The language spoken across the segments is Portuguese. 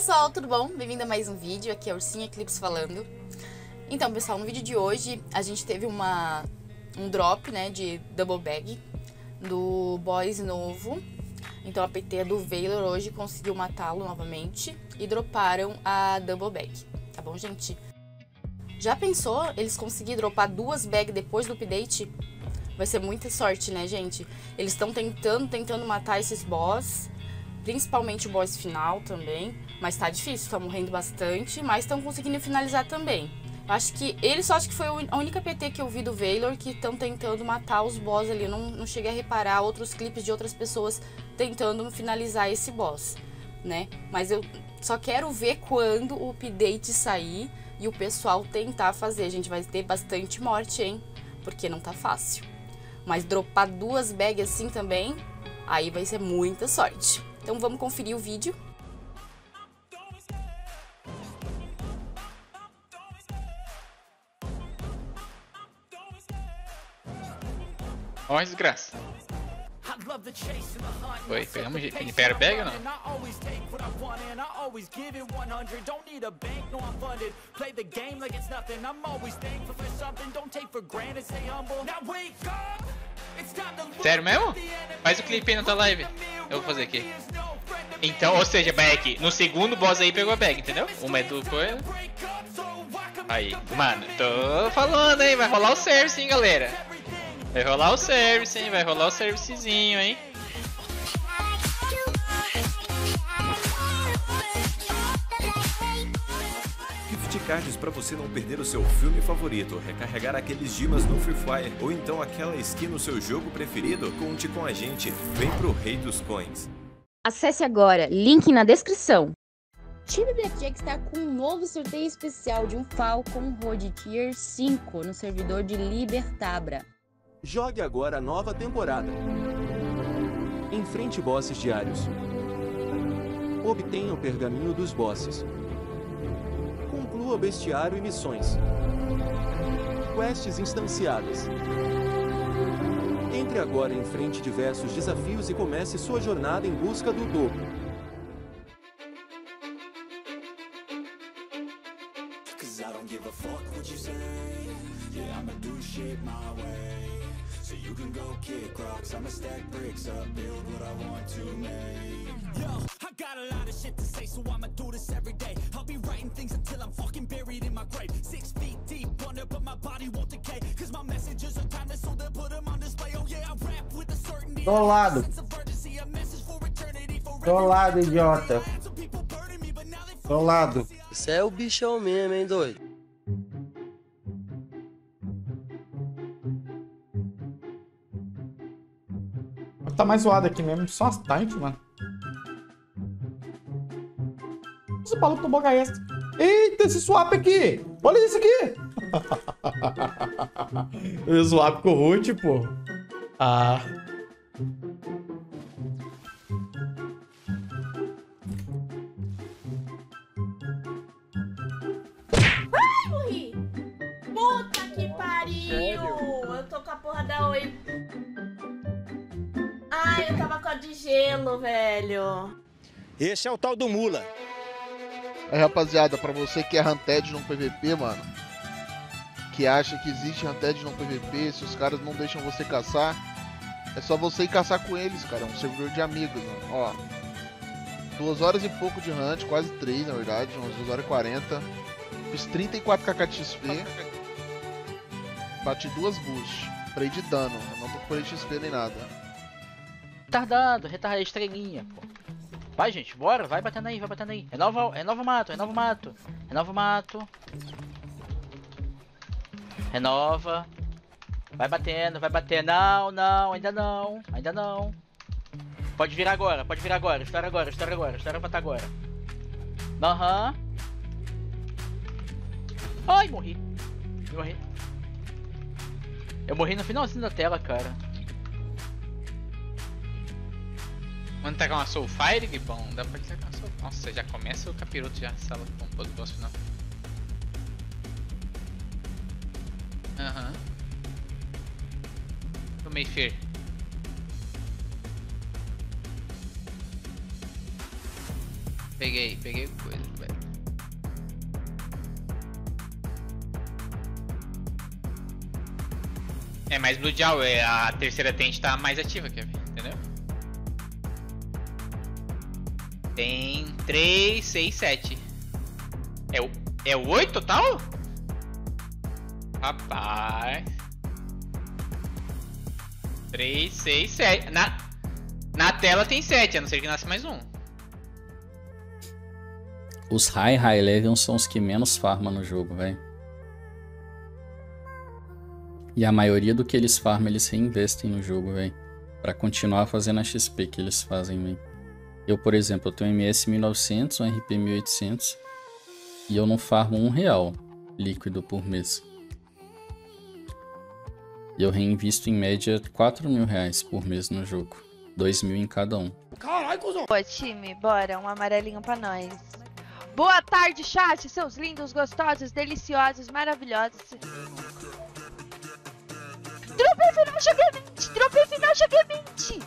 pessoal, tudo bom? Bem-vindo a mais um vídeo, aqui é a Ursinha Eclipse falando. Então pessoal, no vídeo de hoje a gente teve um drop, né, de Double Bag do Boss novo. Então a PT do Veilor hoje conseguiu matá-lo novamente e droparam a Double Bag, tá bom, gente? Já pensou eles conseguirem dropar 2 bags depois do update? Vai ser muita sorte, né, gente? Eles estão tentando matar esses boss, principalmente o boss final também, mas tá difícil, tá morrendo bastante, mas estão conseguindo finalizar também. Eu acho que acho que foi a única PT que eu vi do Veilor que estão tentando matar os boss ali. Eu não cheguei a reparar outros clipes de outras pessoas tentando finalizar esse boss, né? Mas eu só quero ver quando o update sair e o pessoal tentar fazer. A gente vai ter bastante morte, hein? Porque não tá fácil. Mas dropar 2 bags assim também, aí vai ser muita sorte. Então vamos conferir o vídeo. Ó, desgraça. Oi, pegamos de Império Bag ou não? Sério mesmo? Faz o clipe aí na tua live. Eu vou fazer aqui. Então, ou seja, Back, no segundo boss aí pegou a bag, entendeu? Uma é do coisa. Aí, mano, tô falando, hein? Vai rolar o service, hein, galera? Vai rolar o service, hein? Vai rolar o servicezinho, hein? Gift cards para você não perder o seu filme favorito, recarregar aqueles gemas no Free Fire ou então aquela skin no seu jogo preferido? Conte com a gente, vem pro Rei dos Coins. Acesse agora, link na descrição. Time Blackjack está com um novo sorteio especial de um Falcon Road Tier 5 no servidor de Libertabra. Jogue agora a nova temporada. Enfrente bosses diários. Obtenha o pergaminho dos bosses. Conclua bestiário e missões. Quests instanciadas. Entre agora e enfrente diversos desafios e comece sua jornada em busca do dobro. Tô lado, idiota. Tô lado. Isso é o bichão mesmo, hein, doido? Tá mais zoado aqui mesmo, só as tanques, mano. Esse maluco tomou HS. Eita, esse swap aqui! Olha isso aqui! O swap com o root, pô. Ah. Ai, morri! Puta que pariu! Sério? Eu tô com a porra da Oi. Ai, eu tava com a de gelo, velho. Esse é o tal do Mula. Aí, rapaziada, pra você que é Hunted no PVP, mano, que acha que existe Hunted no PVP, se os caras não deixam você caçar, é só você ir caçar com eles, cara. É um servidor de amigos, mano. Ó, 2 horas e pouco de hunt, quase 3, na verdade, umas 2 horas e 40. Fiz 34kk de XP. Bati 2 boosts. Prey de dano, eu não tô com prey de XP nem nada. Retardei estrelinha, pô. Vai, gente, bora, vai batendo aí, vai batendo aí. Renova mato. Renova. Vai batendo. Não, ainda não. Pode virar agora, estoura agora, pra tá agora. Aham. Ai, morri. Eu morri no finalzinho da tela, cara. Vamos tacar uma Soulfire, que bom, dá pra tacar uma Soulfire. Nossa, já começa o capiroto já, sala com o boss final. Aham. Tomei Fear. Peguei coisa, velho. É, mas Blue Jaw, a terceira tente tá mais ativa, quer ver? Entendeu? Tem 3, 6, 7. É o 8 total? Rapaz. 3, 6, 7. Na tela tem 7, a não ser que nasce mais um. Os high level são os que menos farmam no jogo, velho. E a maioria do que eles farmam, eles reinvestem no jogo, velho. Pra continuar fazendo a XP que eles fazem, velho. Eu, por exemplo, eu tenho um MS 1900, um RP 1800. E eu não farmo R$1 líquido por mês. E eu reinvisto em média R$4.000 por mês no jogo. 2.000 em cada um. Caralho, cuzão! Boa, time, bora, um amarelinho pra nós. Boa tarde, chat, seus lindos, gostosos, deliciosos, maravilhosos. Dropei final, cheguei 20! Dropei final, cheguei 20!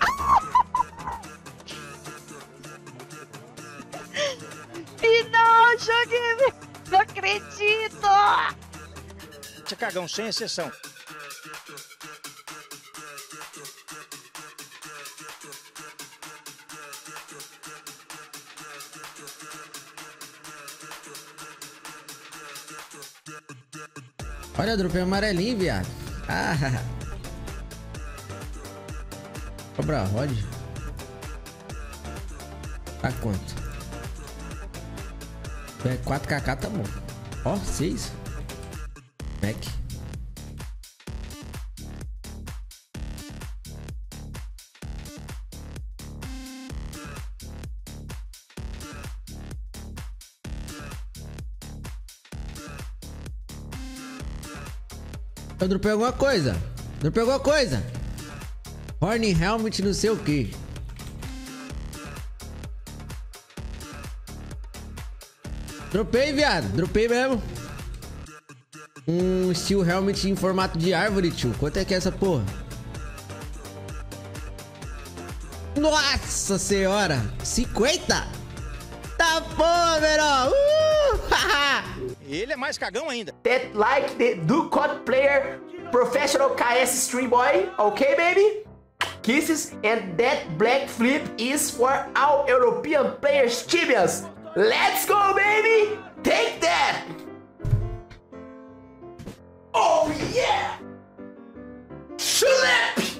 Final, cheguei 20! Não acredito! Cagão, sem exceção. Olha, dropei amarelinho, viado. Ah, cobra rod. Tá quanto? É 4kk, tá bom. Ó, 6. Mac. Eu dropei alguma coisa. Dropei alguma coisa. Horn Helmet não sei o que. Dropei, viado. Dropei mesmo. Um Steel Helmet em formato de árvore, tio. Quanto é que é essa porra? Nossa senhora. 50? Tá porra, Veró. Ele é mais cagão ainda. That like the Ducot player professional KS stream boy, okay baby? Kisses, and that black flip is for all European players tibias. Let's go baby! Take that! Oh yeah! Slap!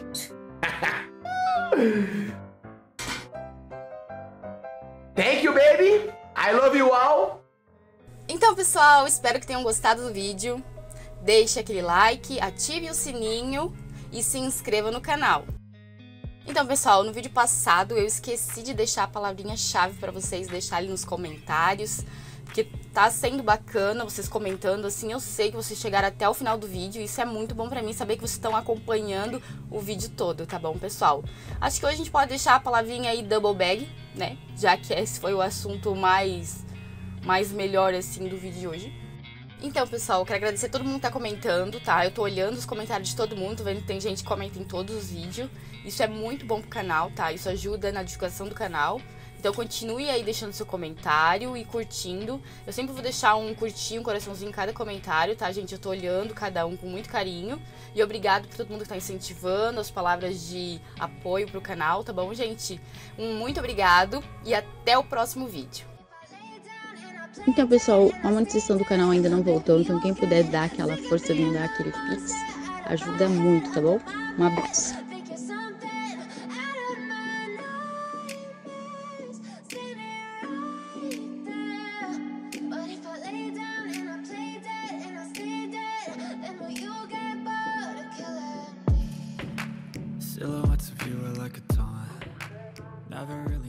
Thank you baby! I love you all! Então, pessoal, espero que tenham gostado do vídeo. Deixe aquele like, ative o sininho e se inscreva no canal. Então, pessoal, no vídeo passado eu esqueci de deixar a palavrinha-chave para vocês deixarem nos comentários, porque tá sendo bacana vocês comentando, assim, eu sei que vocês chegaram até o final do vídeo, e isso é muito bom pra mim, saber que vocês estão acompanhando o vídeo todo, tá bom, pessoal? Acho que hoje a gente pode deixar a palavrinha aí double bag, né, já que esse foi o assunto mais melhor, assim, do vídeo de hoje. Então, pessoal, eu quero agradecer a todo mundo que tá comentando, tá? Eu tô olhando os comentários de todo mundo, tô vendo que tem gente que comenta em todos os vídeos. Isso é muito bom pro canal, tá? Isso ajuda na divulgação do canal. Então continue aí deixando seu comentário e curtindo. Eu sempre vou deixar um curtinho, um coraçãozinho em cada comentário, tá, gente? Eu tô olhando cada um com muito carinho. E obrigado por todo mundo que tá incentivando, as palavras de apoio pro canal, tá bom, gente? Muito obrigado e até o próximo vídeo. Então, pessoal, a monetização do canal ainda não voltou, então quem puder dar aquela força de mandar aquele pix, ajuda muito, tá bom? Um abraço. Silhouettes of you are like a taunt. Never really